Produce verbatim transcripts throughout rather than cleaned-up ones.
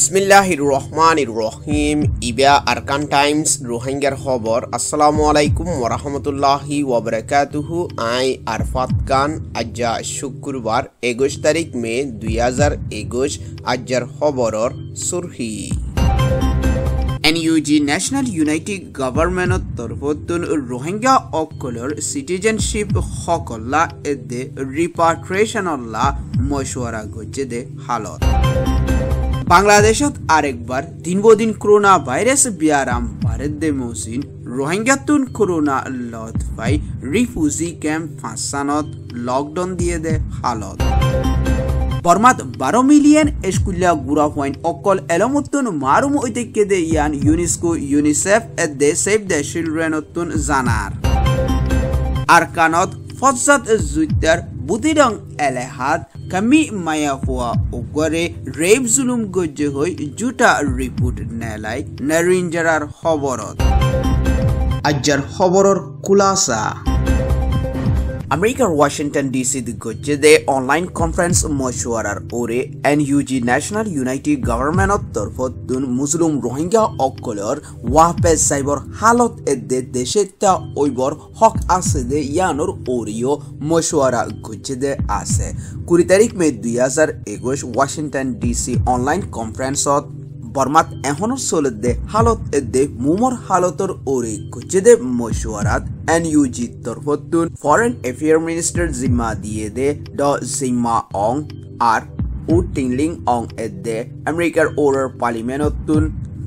বিসমিল্লাহির রহমানির রহিম ইবা আরকান টাইমস রোহিঙ্গার খবর আসসালামু আলাইকুম ওয়া রাহমাতুল্লাহি ওয়া বারাকাতুহু আই আরফাত খান আজ্জা শুক্রবার একুশ তারিখ মে দুই হাজার একুশ আজ্জার খবরর সুরহি N U G National Unity Government তরফতুন রোহিঙ্গা অকলর সিটিজেনশিপ হকল্লা এদে রিপাট্রিয়েশনল্লা মশওয়ারা গজে দে হালত বাংলাদেশত আরেকবার দিন বদিন করোনা ভাইরাস বিয়ারাম ভারত দে মৌসিন রোহিঙ্গাতুন করোনা লত ফাই রিফিউজি ক্যাম্প ফাঁসানত লকডাউন দিয়ে দে হালত বর্মাত বারো মিলিয়ন স্কুলিয়া গুড়া পয়েন্ট অকল এলমতুন মারুম ঐতিহ্য দে ইয়ান ইউনেস্কো ইউনিসেফ এট দে সেভ দ্য চিলড্রেনতুন জানার আরকানত ফজজাত জুইতার বুদিরং এলেহাত কামি মায়া হওয়া ওগরে রেপ জুলুম গজ্জে হই জুটা রিপোর্ট নেলাই নারিঞ্জারার খবরত আজ্জার খবরর কুলাসা আমেরিকার ওয়াশিংটন ডিসি গজ্জে দে অনলাইন কনফারেন্স মশওয়ারার ওরে N U G national unity গভর্নমেন্টর তরফতুন মুসলিম রোহিঙ্গা অকলর ওয়াপে সাইবর হালত এদে দেশে তা ওইবর হক আছে দে ইয়ানোর ওরিও মশওয়ারা গজ্জে দে আছে কুড়ি তারিখ মে দুই হাজার একুশ ওয়াশিংটন ডিসি অনলাইন কনফারেন্সত বর্মাত এখনো চলে দে হালত এদে মুমর হালতর ওরে গজ্জে দে মশওয়ারাত N U G তরফতুন ফরেন অ্যাফেয়ার মিনিস্টার জিম্মা দিয়ে দে ড জিম্মা অং আর উ টিংলিং অং এদে আমেরিকার ওরার পার্লিমেন্টতুন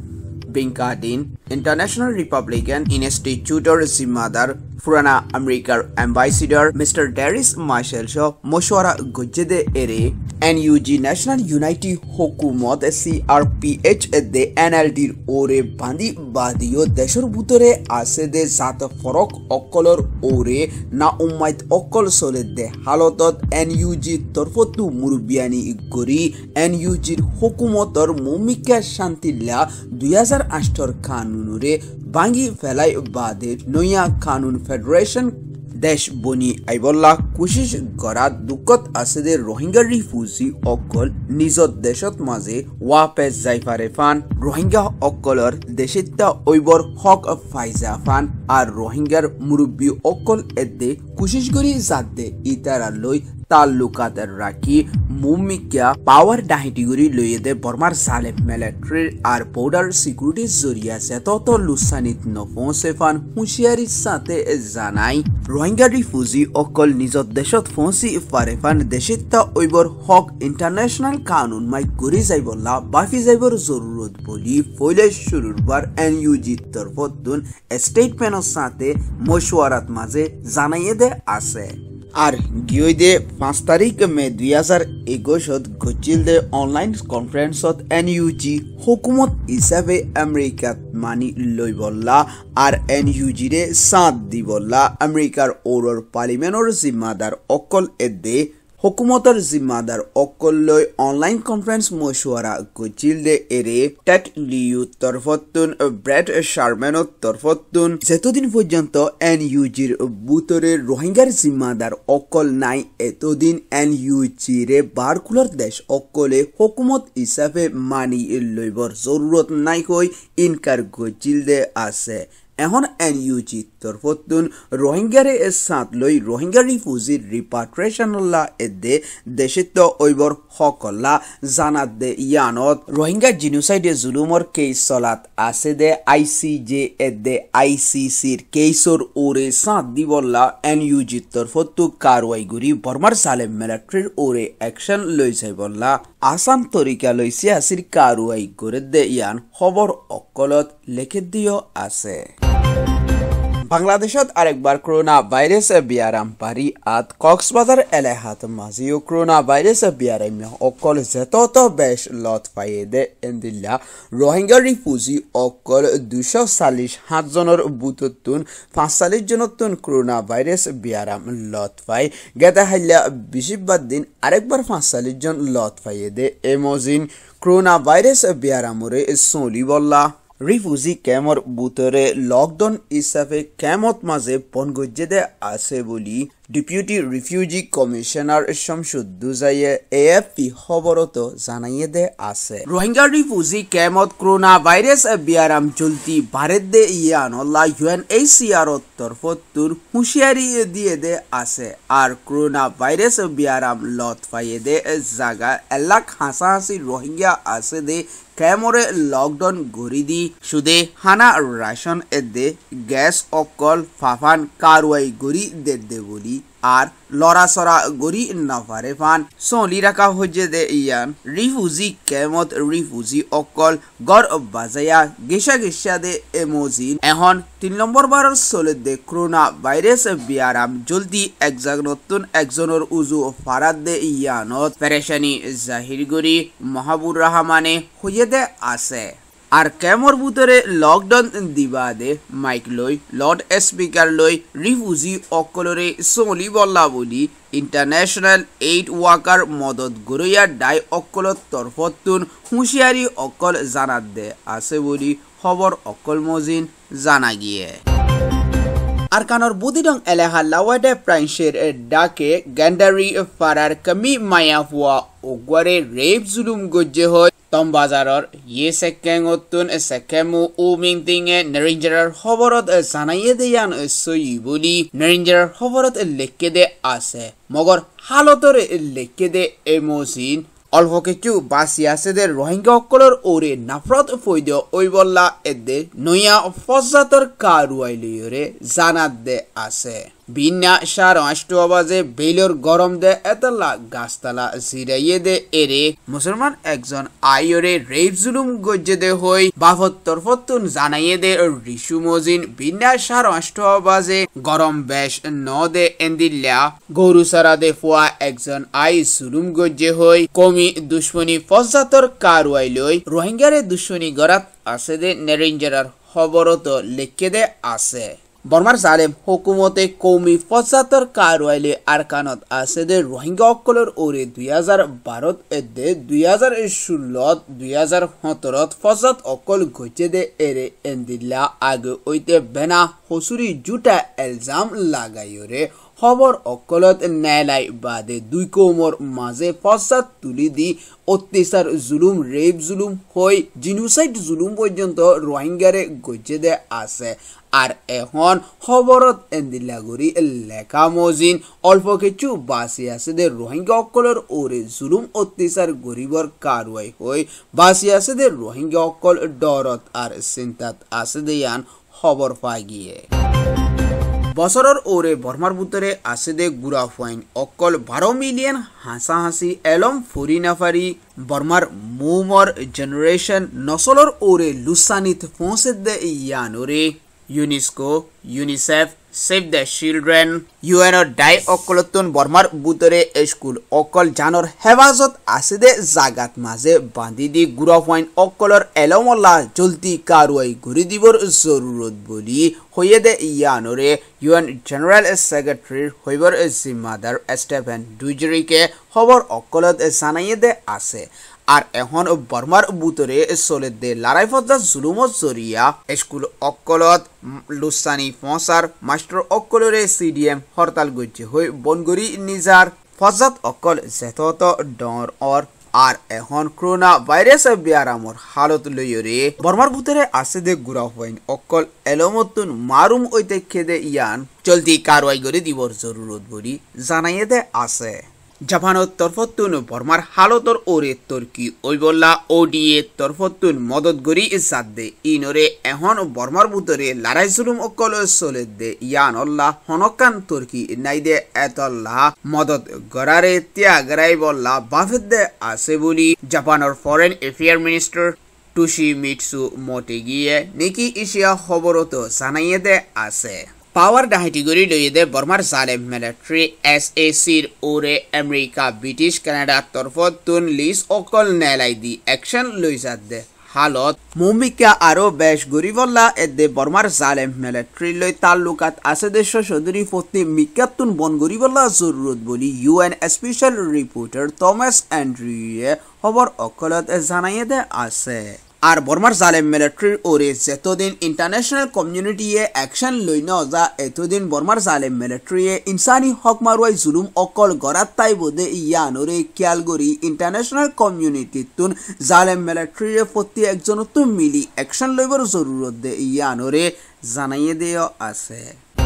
বিংকাদিন ইন্টারন্যাশনাল রিপাবলিকান ইনস্টিটিউটর জিম্মাদার ফুরানা আমেরিকার অ্যাম্বাসিডার মিস্টার ড্যারিস মার্শাল শ মশওয়ারা গজ্জে দে এরে N U G national unity হুকুমত C R P H দে N L D ওরে বান্দি বাদিও দেশের ভিতরে আছে দে জাত ফরক অকলর ওরে না উম্মাইত অকল চলে দে হালতত N U G তরফতু মুরবিয়ানি গরি N U G হুকুমতর মুমিকা শান্তিল্লা দুই হাজার আটর কানুনরে বাঙ্গি ফেলাই বাদে নয়া কানুন ফেডারেশন দেশ বনি আইবল্লা কোশিশ করা দুঃখত আছে দে রোহিঙ্গা রিফিউজি অকল নিজত দেশত মাঝে ওয়াপে যাইফারে ফান রোহিঙ্গা অকলর দেশিতা ওইবর হক ফাইজা ফান আর রোহিঙ্গার মুরব্বী অকল এদে কোশিশ করি যাতে ইতারা লই তাল্লুকাত রাখি মুমিকা পাওয়ার ডাহিটিগুড়ি লইয়ে দে বর্মার সালেম মিলিটারির আর বর্ডার সিকিউরিটি জরিয়া সে তত লুসানিত নফোসে ফান হুঁশিয়ারির সাথে জানাই রোহিঙ্গা রিফিউজি অকল নিজত দেশত ফসি ফারে ফান দেশিতা ওইবর হক ইন্টারন্যাশনাল কানুন মাই করি যাইবল্লা বাফি যাইবর জরুরত বলি ফইলে শুরুর বার N U G তরফতুন স্টেটমেন্টর সাথে মশওয়ারাত মাঝে জানাইয়ে দে আছে আর গিয়ে দে পাঁচ তারিখ মে দুই হাজার একুশত গচিল দে অনলাইন কনফারেন্সত N U G হুকুমত হিসাবে আমেরিকাত মানি লইবল্লা আর N U G রে সাথ দিবল্লা আমেরিকার ওরর পার্লিমেন্টর জিম্মাদার অকল এদে হুকুমতর জিম্মাদার অকল লই অনলাইন কনফারেন্স মশওয়ারা গচিল দে এরে টেট লিউ তরফতুন ব্রেড শারমেনত তরফতুন যেতদিন পর্যন্ত N U G র বুতরে রোহিঙ্গার জিম্মাদার অকল নাই এতদিন N U G রে বারকুলার দেশ অকলে হুকুমত হিসাবে মানি লইবর জরুরত নাই কই ইনকার গচিল দে আছে এখন N U G তরফতুন রোহিঙ্গারে সাথ লই রোহিঙ্গা রিফিউজির রিপাট্রিয়েশনল্লা এদে দেশিত ওইবর হকল্লা জানাত দে ইয়ানত রোহিঙ্গা জিনোসাইডে জুলুমর কেস চলাত আছে দে I C J এদে I C C র কেসর ওরে সাথ দিবল্লা N U G তরফতু কারওয়াই গুরি বর্মার সালেম মিলিটারির ওরে অ্যাকশন লই যাইবল্লা আসান তরিকা লই সিয়াসির কারওয়াই করে দে ইয়ান খবর অকলত লেখে দিও আছে বাংলাদেশত আরেকবার করোনা ভাইরাস বিয়ারাম পারি আত কক্সবাজার এলাহাত মাঝিও করোনা ভাইরাস বিয়ারাম অকল যেতত বেশ লত পাইয়ে দে এন্দিল্লা রোহিঙ্গা রিফিউজি অকল দুশো চাল্লিশ সাত জনের বুততুন পাঁচ চাল্লিশ জনতুন করোনা ভাইরাস বিয়ারাম লত পাই গেতা হাইলা বিশিবার দিন আরেকবার পাঁচ চাল্লিশ জন লত পাইয়ে দে এমজিন করোনা ভাইরাস বিয়ারামরে চলি বল্লা রিফিউজি ক্যাম্পৰ বুটৰে লকডাউন হিচাপে ক্যাম্পত মাজে পনগজ্জেদে আছে বুলি ডেপুটি রিফিউজি কমিশনার শামসুদ্দোজাইয়ে এ এফ পি খবরত জানাইয়ে দে আছে রোহিঙ্গা রিফিউজি ক্যাম্পত করোনা ভাইরাস বিয়ারাম চলতি ভারত দে ইয়ানল্লা U N H C R তরফত তুর হুঁশিয়ারি দিয়ে দে আছে আর করোনা ভাইরাস বিয়ারাম লত পাইয়ে দে জায়গা এলাক হাসাহাসি রোহিঙ্গা আছে দে ক্যামরে লকডাউন গড়ি দি সুদে হানা রাশন এদে গ্যাস অকল ফাফান কারওয়াই গড়ি দে দে বলি আর লড়াচড়া গড়ি নাফারে ফান চলি রাখা হচ্ছে দে ইয়ান রিফিউজি ক্যাম্পত রিফিউজি অকল গড় বাজায়া গেসা গেসা দে এমোজিন এখন তিন নম্বর বারের চলে দে করোনা ভাইরাস বিয়ারাম জলদি একজাক নতুন একজনের উজু ফারাদ দে ইয়ানত পেরেশানি জাহির গড়ি মাহবুর রহমানে হয়ে দে আছে আর ক্যামর ভিতরে লকডাউন দিবা দে মাইক লই লর্ড স্পিকার লই রিফিউজি অকলরে চলি বল্লা বলি ইন্টারন্যাশনাল এইড ওয়ার্কার মদত গরইয়া ডাই অকলত তরফতুন হুঁশিয়ারি অকল জানাত দে আছে বলি খবর অকল মজিন জানা গিয়ে আরকানর বুদিডং এলাহা লাওয়াডে প্রাইন্সের ডাকে গ্যান্ডারি ফারার কমি মায়াফুয়া ওগওয়ারে রেপ জুলুম গজ্জে হয় তম বাজারর ইয়ে সেকেংতুন সেকেমু উমিংতিংয়ে নরিঞ্জার খবরত জানাইয়ে দেয়ান সই বলি নরিঞ্জার খবরত লেখকে দে আছে মগর হালতর লেখকে দে এমোজিন অল্প কিছু বাসি আছে দে রোহিঙ্গা অকলর ওরে নাফরত ফৈদ ওই বল্লা এদে নয়া ফজাতর কারুয়াইলিয়রে জানাত দে আছে বিনা সার অষ্টবাজে বেলর গরম দে এতলা গাছতলা জিরাইয়ে দে এরে মুসলমান একজন আইয়রে রেপ জুলুম গজ্জে দে হই বাফত তরফতুন জানাইয়ে দে রিশু মজিন বিনা সার অষ্টবাজে গরম বেশ ন দে এন্দিল্লা গরু সারা দে ফুয়া একজন আই জুলুম গজ্জে হই কমি দুশ্মনী ফজাতর কারওয়াই লই রোহিঙ্গারে দুশ্মনী গরাত আছে দে নেরিঞ্জারার খবরত লেখকে দে আছে বর্মার জালেম হুকুমতে কৌমি ফজাতর কারওয়াইলে আরকানত আছে দে রোহিঙ্গা অকলর ওরে দুই হাজার বারত এদে দুই হাজার ষোলত দুই হাজার সতরত ফজাত অকল গজে দে এরে এন্দিল্লা আগে ওইতে বেনা হসুরি জুটা এলজাম লাগাইরে খবর অকলত নেলাই বাদে দুই কৌমর মাঝে ফসাদ তুলি দি অত্যাচার জুলুম রেপ জুলুম হই জিনোসাইড জুলুম পর্যন্ত রোহিঙ্গারে গজে দে আছে আর এখন খবরত এন্দিলাগুড়ি লেখা মজিন অল্প কিছু বাসি আছে দে রোহিঙ্গা অকলর ওরে জুলুম অত্যাচার গরিবর কারওয়াই হই বাসি আছে দে রোহিঙ্গা অকল ডরত আর চিন্তাত আছে দে ইয়ান খবর পাই গিয়ে বছরের ওরে বর্মার ভিতরে আছে দে গুড়া ফাইন অকল বারো মিলিয়ন হাসাহাসি এলম ফুরি নাফারি বর্মার মুমর জেনারেশন নসলর ওরে লুসানিত পৌঁছে দে ইয়ান ওরে UNESCO UNICEF save the children ইউএনর ডাই অকলতুন বর্মার বুতরে স্কুল অকল জানর হেফাজত আছে দে জাগাত মাঝে বান্ধি দি গুড়া ফাইন অকলর এলমল্লা জলদি কারওয়াই ঘুরি দিবর জরুরত বলি হয়ে দে ইয়ানরে ইউএন জেনারেল সেক্রেটারির হইবর জিম্মাদার স্টেফেন ডুজারিকে খবর অকলত জানাইয়ে দে আছে আর এখন বর্মার বুতরে চলে দে লড়াই ফজা জুলুমত জরিয়া স্কুল অকলত লুসানি ফসার মাস্টার অকলরে সিডিএম হরতাল গজ্জে হই বনগরি নিজার ফজাত অকল জেতত ডর অর আর এখন করোনা ভাইরাস বিয়ারামর হালত লইরে বর্মার ভিতরে আছে দে গুড়া হইন অকল এলমতুন মারুম ওইতে খেদে ইয়ান জলদি কারওয়াই করে দিবর জরুরত বলি জানাইয়ে দে আছে জাপানত তরফতুন বর্মার হালতর ওরে তুর্কি ওই বললা ওডিএ তরফতুন মদত গরি ইসাদ দে ইনরে এখন বর্মার ভিতরে লড়াই জুলুম অকল চলে দে ইয়ান অল্লাহ হনকান তুর্কি নাই দে এতল্লাহ মদত গরারে ত্যাগরাই বললা বাফেদ দে আছে বলি জাপানের ফরেন এফেয়ার মিনিস্টার টুশিমিৎসু মোটেগিয়ে নেকি এশিয়া খবরত জানাইয়ে দে আছে পাওয়ার ডাহাইটি গড়ি লইয়ে দে বর্মার জালেম মিলিটারি এস এ সির ওরে আমেরিকা ব্রিটিশ কানাডা তরফতুন লিস অকল নেলাই দি অ্যাকশন লইজাত দে হালত মুমিকা আরো বেশ গরিবল্লা এদে বর্মার জালেম মিলিটারি লই তাল্লুকাত আছে দেশ সদরি পত্নী মিকাতুন বন গরিবল্লা জরুরত বলি ইউএন স্পেশাল রিপোর্টার থমাস অ্যান্ড্রিউয়ে খবর অকলত জানাইয়ে দে আছে। আর বর্মার জালেম মিলিটারির ওরে যতদিন ইন্টারন্যাশনাল কমিউনিটিয়ে অ্যাকশন লই ন যা এতদিন বর্মার জালেম মিলিটারিয়ে ইনসানি হক মারুয়াই জুলুম অকল গরাত তাই বোধে ইয়ানোরে খেয়ালগরি ইন্টারন্যাশনাল কমিউনিটি তুন জালেম মিলিটারিয়ে প্রতি একজন তো মিলি অ্যাকশন লইবার জরুরত দে ইয়ানোরে জানাইয়ে দেও আছে।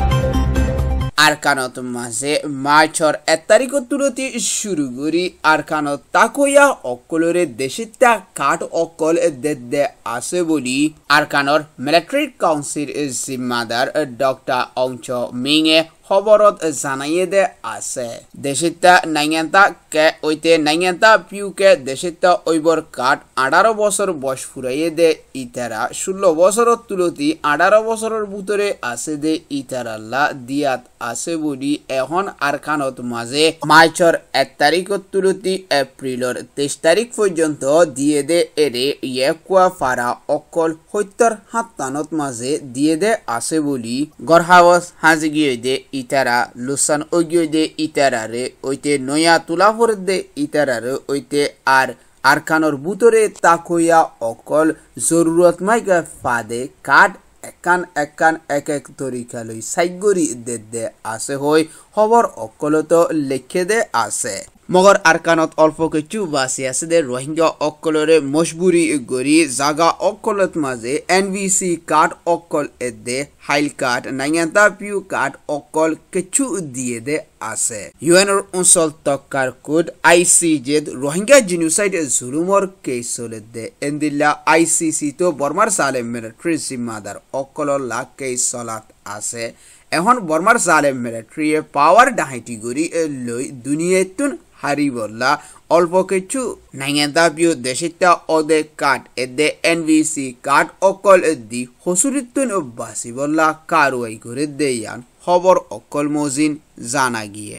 আরকানত মাঝে মার্চর এক তারিখত তুলতি শুরু করি আরকানত তাকইয়া অকলরে দেশিতা কাঠ অকল দে আছে বলি আরকানর মিলিটারি কাউন্সিল জিম্মাদার ডক্টর অংচ মিংয়ে খবরত জানাইয়ে দে আছে। দেশিতা নাইঙ্গান্তা কে ওইতে নাইঙ্গান্তা পিউকে দেশিতা ওইবর কাঠ আঠারো বছর বয়স ফুরাইয়ে দে ইতারা ষোলো বছরত তুলতি আঠারো বছরের ভিতরে আছে দে ইতারাল্লা দিয়াত আছে বলি এখন আরকানত মাঝে মার্চর এক তারিখত তুলতি এপ্রিলর তেইশ তারিখ পর্যন্ত দিয়ে দে এরে ইয়েকুয়া ফারা অকল সত্তর সাতানত মাঝে দিয়ে দে আছে বলি গড়হাওয়াস হাজিগিয়ে দে ইতারা লুসান ওগিয়ে দে ইতারারে ওইতে নয়া তুলাফর দে ইতারারে ওইতে আর আরকানর ভিতরে তাকইয়া অকল জরুরত মাইকা ফাদে কাঠ একান একান এক এক তরিকা লই সাইগরি দে দে আছে হই খবর অকলত লিখে দে আছে। মগর আরকানত অল্প কিছু বাসি আছে দে রোহিঙ্গা অকলরে মজবুরি গরি জাগা অকলত মাঝে এনভিসি কার্ড অকল এদে হাইল কার্ড নাইঙ্গান্তা পিউ কার্ড অকল কিছু দিয়ে দে আছে। ইউএনর অঞ্চল তক্কার কোড আইসিজে রোহিঙ্গা জিনোসাইড জুলুমর কেস চলে দে এন্দিল্লা আইসিসি তো বর্মার জালেম মিলিটারি জিম্মাদার অকলর লা কেস চলাত আছে। এখন বর্মার জালেম মিলিটারিয়ে পাওয়ার ডাহাইটি গরি লই দুনিয়াতুন হারি বললা অল্প কিছু নাইঙ্গান্তা পিউ দেশিতা অদে কাঠ এদে এনভিসি কাঠ অকল দি হসুরিতুন বাসি বললা কারওয়াই করে দেয়ান খবর অকল মজিন জানা গিয়ে।